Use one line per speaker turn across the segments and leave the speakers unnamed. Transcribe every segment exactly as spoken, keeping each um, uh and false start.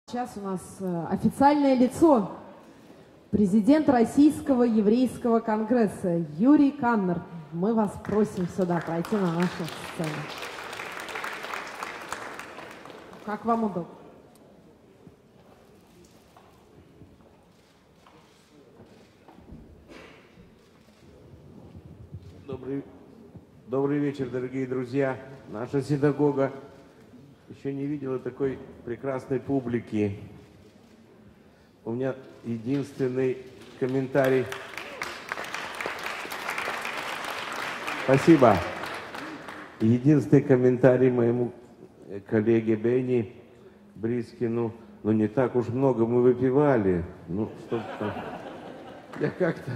Сейчас у нас официальное лицо, президент Российского еврейского конгресса Юрий Каннер. Мы вас просим сюда пройти на нашу сцену. Как вам удобно?
Добрый, добрый вечер, дорогие друзья. Наша синагога еще не видела такой прекрасной публики. У меня единственный комментарий. Спасибо. Единственный комментарий моему коллеге Бенни Брискину. Ну, не так уж много мы выпивали. Ну, что-то... Я как-то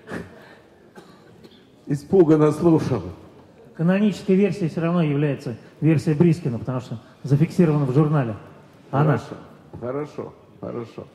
испуганно слушал.
Канонической версией все равно является версия Брискина, потому что зафиксирована в журнале. Она.
Хорошо, хорошо, хорошо.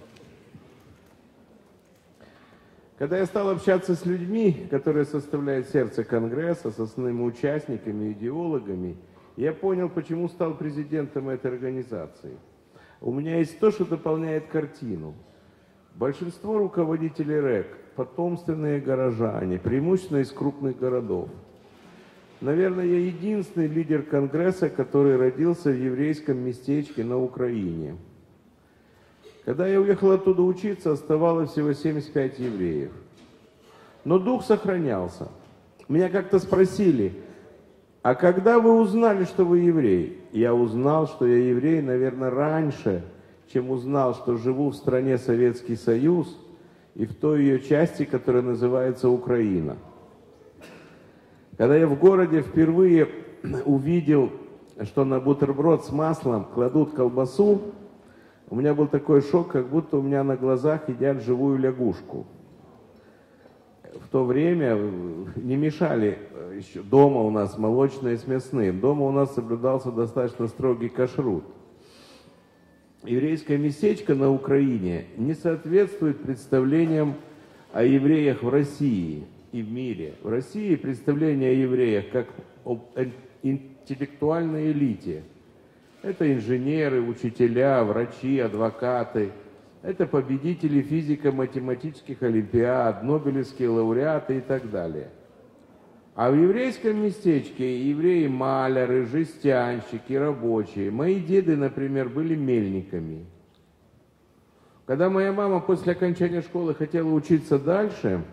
Когда я стал общаться с людьми, которые составляют сердце Конгресса, с основными участниками, идеологами, я понял, почему стал президентом этой организации. У меня есть то, что дополняет картину. Большинство руководителей РЭК – потомственные горожане, преимущественно из крупных городов. Наверное, я единственный лидер Конгресса, который родился в еврейском местечке на Украине. Когда я уехал оттуда учиться, оставалось всего семьдесят пять евреев. Но дух сохранялся. Меня как-то спросили, а когда вы узнали, что вы еврей? Я узнал, что я еврей, наверное, раньше, чем узнал, что живу в стране Советский Союз и в той ее части, которая называется Украина. Когда я в городе впервые увидел, что на бутерброд с маслом кладут колбасу, у меня был такой шок, как будто у меня на глазах едят живую лягушку. В то время не мешали еще дома у нас молочные с мясным. Дома у нас соблюдался достаточно строгий кашрут. Еврейское местечко на Украине не соответствует представлениям о евреях в России и в мире. В России представление о евреях как об интеллектуальной элите. Это инженеры, учителя, врачи, адвокаты. Это победители физико-математических олимпиад, нобелевские лауреаты и так далее. А в еврейском местечке евреи маляры, жестянщики, рабочие. Мои деды, например, были мельниками. Когда моя мама после окончания школы хотела учиться дальше,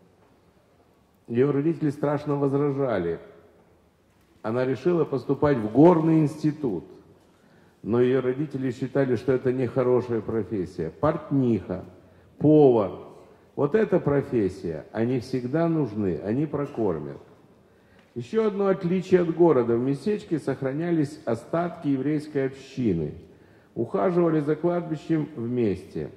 ее родители страшно возражали. Она решила поступать в горный институт. Но ее родители считали, что это нехорошая профессия. Портниха, повар. Вот эта профессия, они всегда нужны, они прокормят. Еще одно отличие от города. В местечке сохранялись остатки еврейской общины. Ухаживали за кладбищем вместе.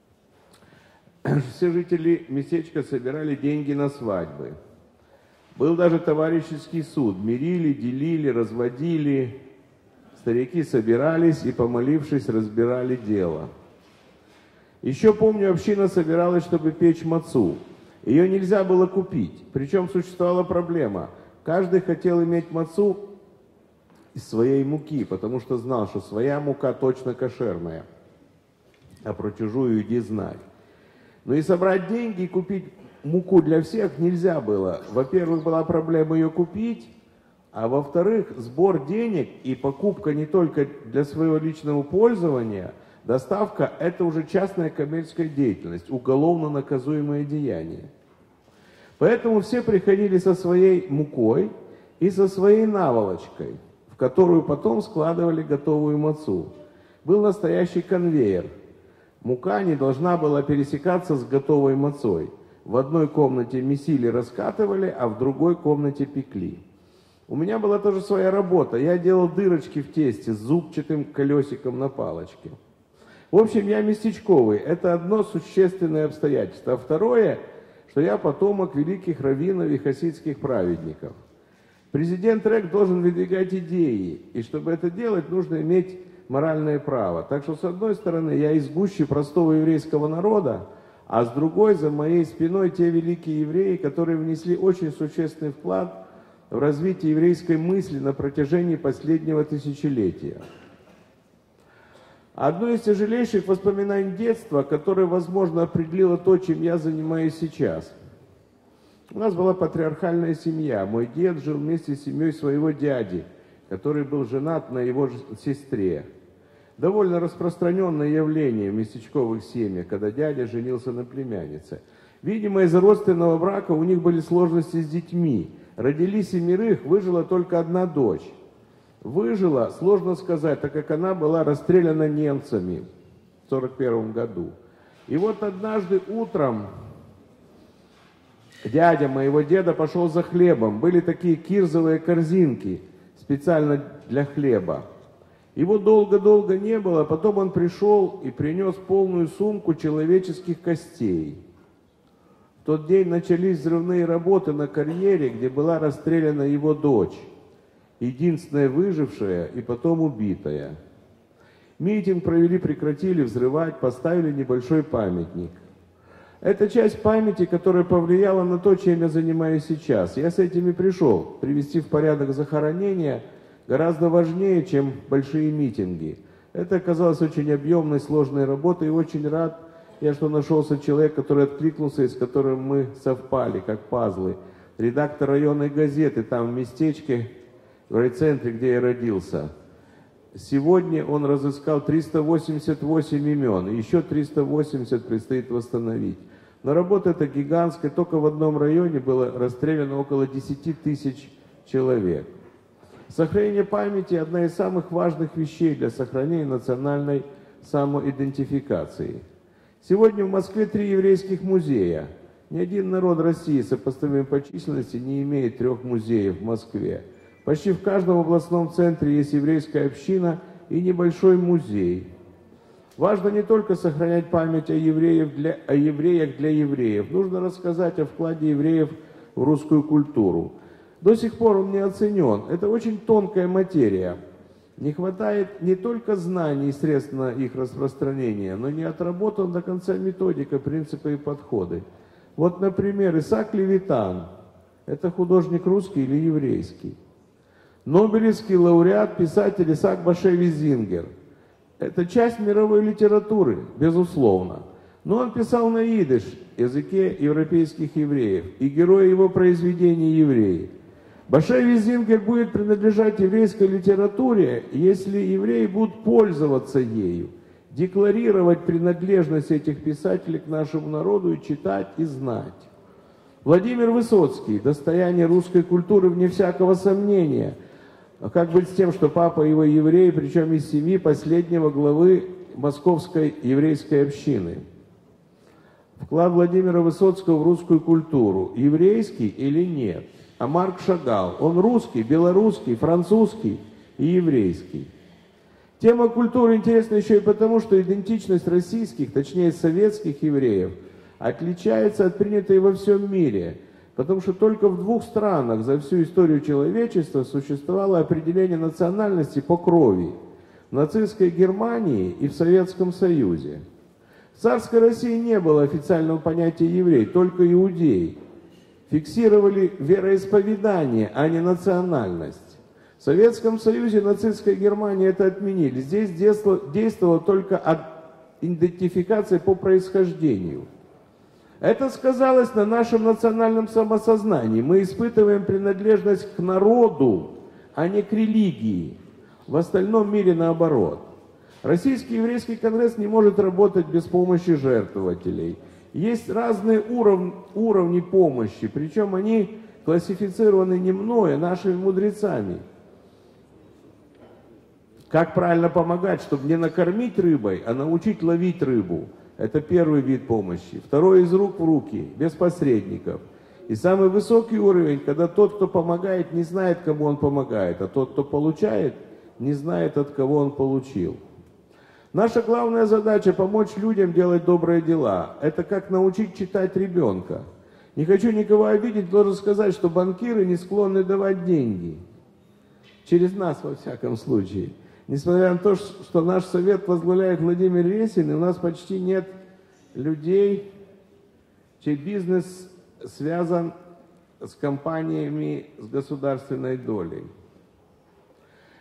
Все жители местечка собирали деньги на свадьбы. Был даже товарищеский суд. Мирили, делили, разводили. Старики собирались и, помолившись, разбирали дело. Еще помню, община собиралась, чтобы печь мацу. Ее нельзя было купить. Причем существовала проблема. Каждый хотел иметь мацу из своей муки, потому что знал, что своя мука точно кошерная. А про чужую иди знай. Но и собрать деньги и купить муку для всех нельзя было. Во-первых, была проблема ее купить. А во-вторых, сбор денег и покупка не только для своего личного пользования, доставка – это уже частная коммерческая деятельность, уголовно наказуемое деяние. Поэтому все приходили со своей мукой и со своей наволочкой, в которую потом складывали готовую мацу. Был настоящий конвейер. Мука не должна была пересекаться с готовой мацой. В одной комнате месили, раскатывали, а в другой комнате пекли. У меня была тоже своя работа. Я делал дырочки в тесте с зубчатым колесиком на палочке. В общем, я местечковый. Это одно существенное обстоятельство. А второе, что я потомок великих раввинов и хасидских праведников. Президент РЭК должен выдвигать идеи. И чтобы это делать, нужно иметь моральное право. Так что, с одной стороны, я из гущи простого еврейского народа, а с другой, за моей спиной, те великие евреи, которые внесли очень существенный вклад в развитие еврейской мысли на протяжении последнего тысячелетия. Одно из тяжелейших воспоминаний детства, которое, возможно, определило то, чем я занимаюсь сейчас. У нас была патриархальная семья. Мой дед жил вместе с семьей своего дяди, который был женат на его сестре. Довольно распространенное явление в местечковых семьях, когда дядя женился на племяннице. Видимо, из-за родственного брака у них были сложности с детьми. Родили семерых, выжила только одна дочь. Выжила, сложно сказать, так как она была расстреляна немцами в сорок первом году. И вот однажды утром дядя моего деда пошел за хлебом. Были такие кирзовые корзинки специально для хлеба. Его долго-долго не было, потом он пришел и принес полную сумку человеческих костей. В тот день начались взрывные работы на карьере, где была расстреляна его дочь, единственная выжившая и потом убитая. Митинг провели, прекратили взрывать, поставили небольшой памятник. Это часть памяти, которая повлияла на то, чем я занимаюсь сейчас. Я с этим и пришел. Привести в порядок захоронения гораздо важнее, чем большие митинги. Это оказалось очень объемной, сложной работой, и очень рад я, что нашелся человек, который откликнулся и с которым мы совпали, как пазлы. Редактор районной газеты там в местечке, в райцентре, где я родился. Сегодня он разыскал триста восемьдесят восемь имен, и еще триста восемьдесят предстоит восстановить. Но работа эта гигантская, только в одном районе было расстреляно около десяти тысяч человек. Сохранение памяти – одна из самых важных вещей для сохранения национальной самоидентификации. Сегодня в Москве три еврейских музея. Ни один народ России, сопоставимый по численности, не имеет трех музеев в Москве. Почти в каждом областном центре есть еврейская община и небольшой музей. Важно не только сохранять память о евреях для, о евреях для евреев. Нужно рассказать о вкладе евреев в русскую культуру. До сих пор он не оценен. Это очень тонкая материя. Не хватает не только знаний и средств на их распространение, но не отработана до конца методика, принципы и подходы. Вот, например, Исаак Левитан. Это художник русский или еврейский? Нобелевский лауреат, писатель Исаак Башевич Зингер. Это часть мировой литературы, безусловно. Но он писал на идиш, языке европейских евреев, и герои его произведений евреи. Башевич Зингер будет принадлежать еврейской литературе, если евреи будут пользоваться ею, декларировать принадлежность этих писателей к нашему народу и читать и знать. Владимир Высоцкий, достояние русской культуры вне всякого сомнения. А как быть с тем, что папа его еврей, причем из семьи последнего главы Московской еврейской общины? Вклад Владимира Высоцкого в русскую культуру еврейский или нет? А Марк Шагал, он русский, белорусский, французский и еврейский. Тема культуры интересна еще и потому, что идентичность российских, точнее советских евреев, отличается от принятой во всем мире, потому что только в двух странах за всю историю человечества существовало определение национальности по крови – в нацистской Германии и в Советском Союзе. В царской России не было официального понятия еврей, только иудей. Фиксировали вероисповедание, а не национальность. В Советском Союзе и нацистской Германии это отменили. Здесь действовала только идентификация по происхождению. Это сказалось на нашем национальном самосознании. Мы испытываем принадлежность к народу, а не к религии. В остальном мире наоборот. Российский еврейский конгресс не может работать без помощи жертвователей. Есть разные уров... уровни помощи, причем они классифицированы не мной, а нашими мудрецами. Как правильно помогать, чтобы не накормить рыбой, а научить ловить рыбу. Это первый вид помощи. Второй — из рук в руки, без посредников. И самый высокий уровень, когда тот, кто помогает, не знает, кому он помогает, а тот, кто получает, не знает, от кого он получил. Наша главная задача — помочь людям делать добрые дела. Это как научить читать ребенка. Не хочу никого обидеть, должен сказать, что банкиры не склонны давать деньги. Через нас, во всяком случае. Несмотря на то, что наш совет возглавляет Владимир Ресин, у нас почти нет людей, чей бизнес связан с компаниями с государственной долей.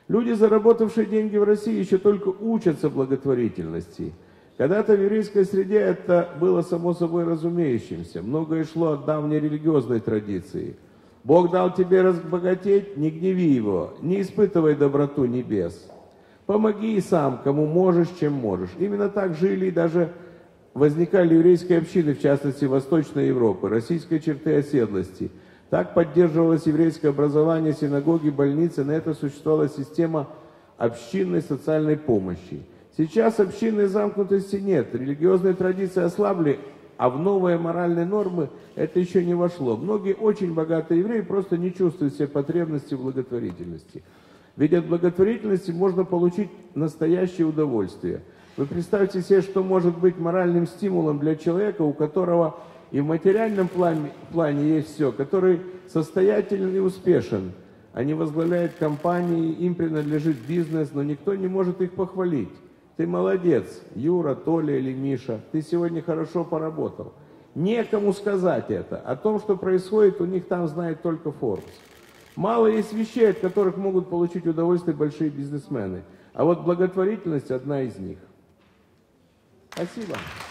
Люди, заработавшие деньги в России, еще только учатся благотворительности. Когда-то в еврейской среде это было само собой разумеющимся. Многое шло от давней религиозной традиции. Бог дал тебе разбогатеть, не гневи его, не испытывай доброту небес. Помоги и сам, кому можешь, чем можешь. Именно так жили и даже возникали еврейские общины, в частности Восточной Европы, российской черты оседлости. Так поддерживалось еврейское образование, синагоги, больницы, на это существовала система общинной социальной помощи. Сейчас общинной замкнутости нет, религиозные традиции ослабли, а в новые моральные нормы это еще не вошло. Многие очень богатые евреи просто не чувствуют себе потребности в благотворительности. Ведь от благотворительности можно получить настоящее удовольствие. Вы представьте себе, что может быть моральным стимулом для человека, у которого и в материальном плане, плане есть все, который состоятелен и успешен. Они возглавляют компании, им принадлежит бизнес, но никто не может их похвалить. Ты молодец, Юра, Толя или Миша, ты сегодня хорошо поработал. Некому сказать это. О том, что происходит, у них там знает только Forbes. Мало есть вещей, от которых могут получить удовольствие большие бизнесмены. А вот благотворительность одна из них. Спасибо.